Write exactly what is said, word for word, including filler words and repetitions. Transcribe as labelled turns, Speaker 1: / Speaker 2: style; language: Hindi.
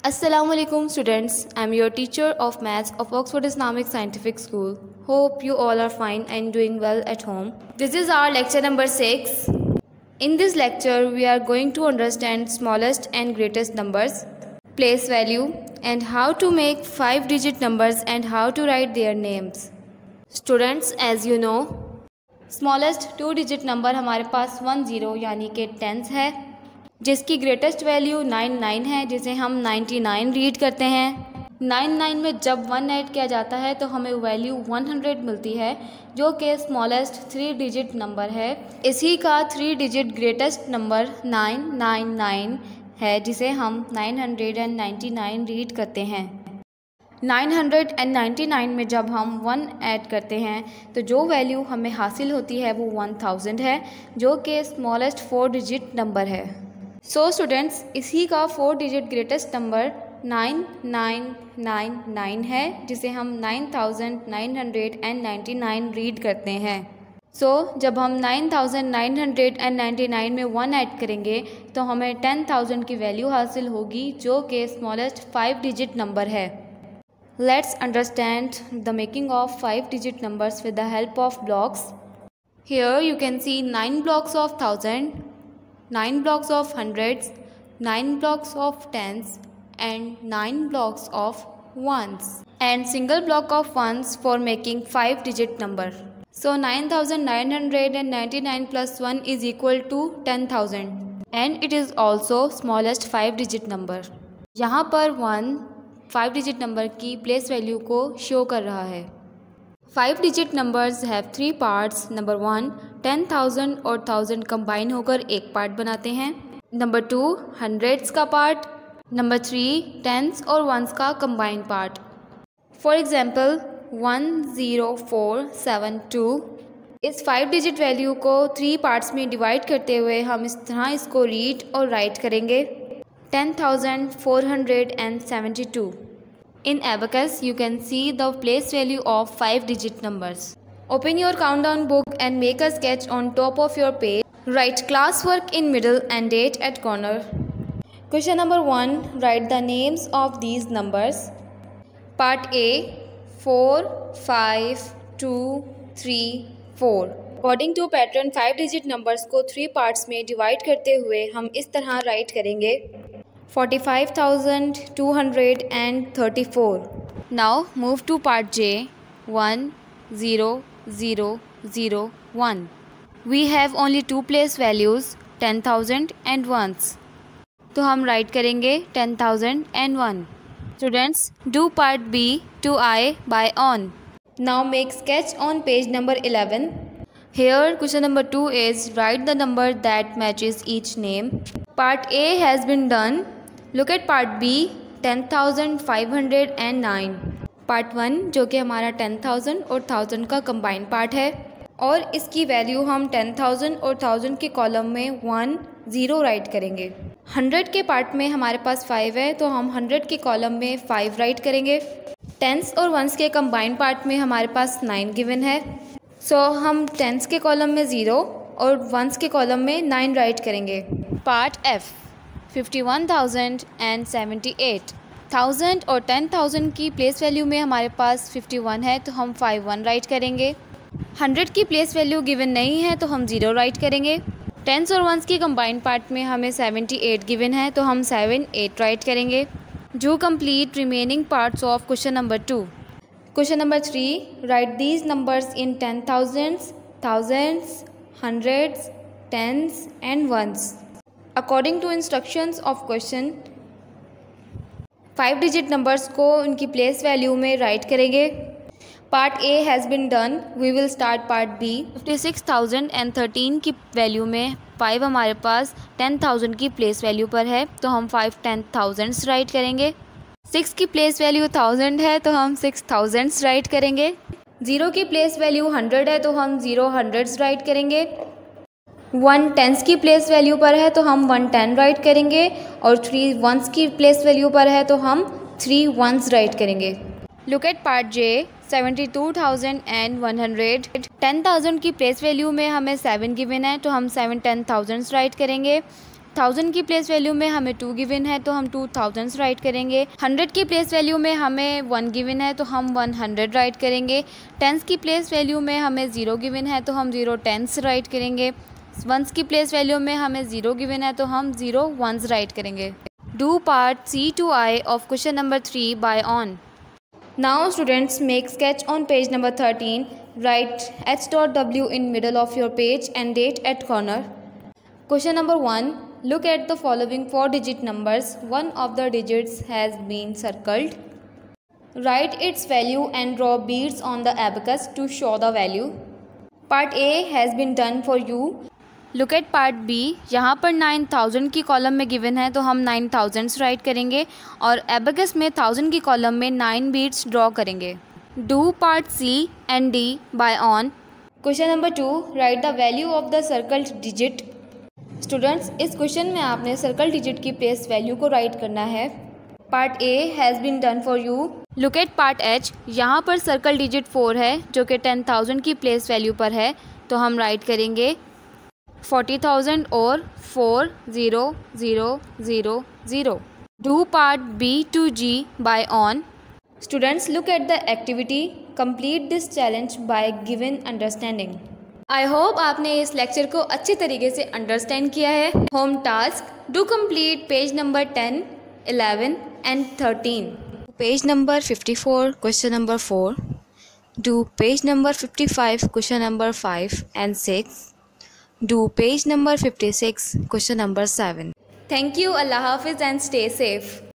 Speaker 1: Assalamualaikum students, I am your teacher of maths of Oxford Islamic Scientific School. Hope you all are fine and doing well at home. This is our lecture number six. In this lecture, we are going to understand smallest and greatest numbers, place value, and how to make five digit numbers and how to write their names. Students, as you know, smallest two digit number हमारे पास वन ज़ीरो यानी कि टेंस है, जिसकी ग्रेटेस्ट वैल्यू नाइन नाइन है, जिसे हम नाइन्टी नाइन रीड करते हैं। नाइन नाइन में जब वन ऐड किया जाता है तो हमें वैल्यू वन हंड्रेड मिलती है, जो कि स्मॉलेस्ट थ्री डिजिट नंबर है। इसी का three digit greatest number nine nine nine है, जिसे हम nine hundred ninety nine read करते हैं। नाइन हंड्रेड नाइन्टी नाइन में जब हम वन ऐड करते हैं तो जो वैल्यू हमें हासिल होती है वो वन थाउजेंड है, जो कि स्मॉलेस्ट फोर डिजिट नंबर है। सो so, स्टूडेंट्स, इसी का four digit greatest number nine nine nine nine है, जिसे हम nine thousand nine hundred ninety nine read करते हैं। सो so, जब हम nine thousand nine hundred ninety nine में वन ऐड करेंगे तो हमें टेन थाउजेंड की वैल्यू हासिल होगी, जो कि स्मॉलेस्ट फाइव डिजिट नंबर है। Let's understand the making of five digit numbers with the help of blocks. Here you can see nine blocks of thousand, nine blocks of hundreds, nine blocks of tens, and nine blocks of ones, and single block of ones for making five digit number. So nine thousand nine hundred ninety-nine plus one is equal to ten thousand, and it is also smallest five digit number. यहाँ पर one five digit number की place value को show कर रहा है। Five digit numbers have three parts. Number one, ten thousand और थाउजेंड कंबाइन होकर एक पार्ट बनाते हैं। नंबर टू, हंड्रेड्स का पार्ट। नंबर थ्री, टेंस और वंस का combine part. For example one zero four seven two. इस फाइव डिजिट वैल्यू को थ्री पार्ट्स में डिवाइड करते हुए हम इस तरह इसको रीड और राइट करेंगे, ten thousand four hundred and seventy two. In abacus, you can see the place value of five digit numbers. Open your countdown book and make a sketch on top of your page. Write classwork in middle and date at corner. Question number one. Write the names of these numbers. Part A, four, five, two, three, four. According to pattern, five digit numbers को three parts में divide करते हुए हम इस तरह write करेंगे, forty-five thousand two hundred thirty-four. Now move to part J, one, zero, zero, zero, one. We have only two place values, ten thousand and ones. तो हम write करेंगे ten thousand and one. Students, do part B to I by on. Now make sketch on page number eleven. Here question number two is write the number that matches each name. Part A has been done. Look at part B, ten thousand five hundred nine. Part one जो कि हमारा ten thousand और one thousand का कंबाइन पार्ट है, और इसकी वैल्यू हम ten thousand और one thousand के कॉलम में वन ज़ीरो राइट करेंगे। हंड्रेड के पार्ट में हमारे पास फाइव है, तो हम हंड्रेड के कॉलम में फाइव राइट करेंगे। टेंस और वंस के कंबाइन पार्ट में हमारे पास नाइन गिवन है, सो so हम टेंस के कॉलम में ज़ीरो और वंस के कॉलम में नाइन राइट करेंगे। Part F, fifty one thousand seventy eight. Thousand और टेन थाउजेंड की प्लेस वैल्यू में हमारे पास फिफ्टी वन है, तो हम फाइव वन राइट करेंगे। हंड्रेड की प्लेस वैल्यू गिवन नहीं है, तो हम ज़ीरो राइट करेंगे। टेंस और वंस की कंबाइंड पार्ट में हमें सेवेंटी एट गिवन है, तो हम सेवन एट राइट करेंगे। जो complete remaining parts of question number two. Question number three, write these numbers in ten thousands, thousands, hundreds, tens and ones. According to instructions of question, five digit numbers को उनकी प्लेस वैल्यू में राइट करेंगे। Part A has been done. We will start part B. Fifty six thousand thirteen की वैल्यू में फाइव हमारे पास टेन थाउजेंड की प्लेस वैल्यू पर है, तो हम फाइव टेन थाउजेंड्स राइट करेंगे। सिक्स की प्लेस वैल्यू थाउजेंड है, तो हम सिक्स थाउजेंड्स राइट करेंगे। ज़ीरो की प्लेस वैल्यू हंड्रेड है, तो हम ज़ीरो हंड्रेड्स राइट करेंगे। वन टेंस की प्लेस वैल्यू पर है, तो हम वन टेन राइट करेंगे, और थ्री वंस की प्लेस वैल्यू पर है, तो हम थ्री वंस राइट करेंगे। Look at part J, seventy two thousand one hundred. Ten thousand की प्लेस वैल्यू में हमें सेवन गिवन है, तो हम सेवन टेन थाउजेंड्स राइट करेंगे। थाउजेंड की प्लेस वैल्यू में हमें टू गिवन है तो हम टू थाउजेंड्स राइट करेंगे। हंड्रेड की प्लेस वैल्यू में हमें वन गिवन है तो हम वन हंड्रेड राइट करेंगे। टेंस की प्लेस वैल्यू में हमें ज़ीरो गिवन है तो हम ज़ीरो टेंस राइट करेंगे। वंस की प्लेस वैल्यू में हमें ज़ीरो गिवन है तो हम ज़ीरो वंस राइट करेंगे। Do part C to I of question number three by own. Now students make sketch on page number thirteen. Write H dot W in middle of your page and date at corner. Question number one. Look at the following four digit numbers. One of the digits has been circled. Write its value and draw beads on the abacus to show the value. Part A has been done for you. Look at part B. यहाँ पर नाइन थाउजेंड की कॉलम में गिवन है तो हम नाइन थाउजेंड्स राइट करेंगे और एबेकस में थाउजेंड की कॉलम में नाइन बीड्स ड्रॉ करेंगे। Do part C and D by on. Question number two. Write the value of the circled digit. Students, इस क्वेश्चन में आपने सर्कल डिजिट की प्लेस वैल्यू को राइट करना है। Part A has been done for you. Look at part H. यहाँ पर सर्कल डिजिट फोर है जो कि टेन थाउजेंड की प्लेस वैल्यू पर है तो हम राइट करेंगे फोर्टी थाउजेंड और four zero zero zero zero. Do part B to G by own. Students, look at the activity. Complete this challenge by given understanding. I hope आपने इस लेक्चर को अच्छे तरीके से अंडरस्टैंड किया है। Home task. Do complete page number ten, eleven and thirteen. Page number fifty-four, question number four. Do page number fifty-five, question number five and six. Do page number fifty-six, question number seven. Thank you. Allah Hafiz and stay safe.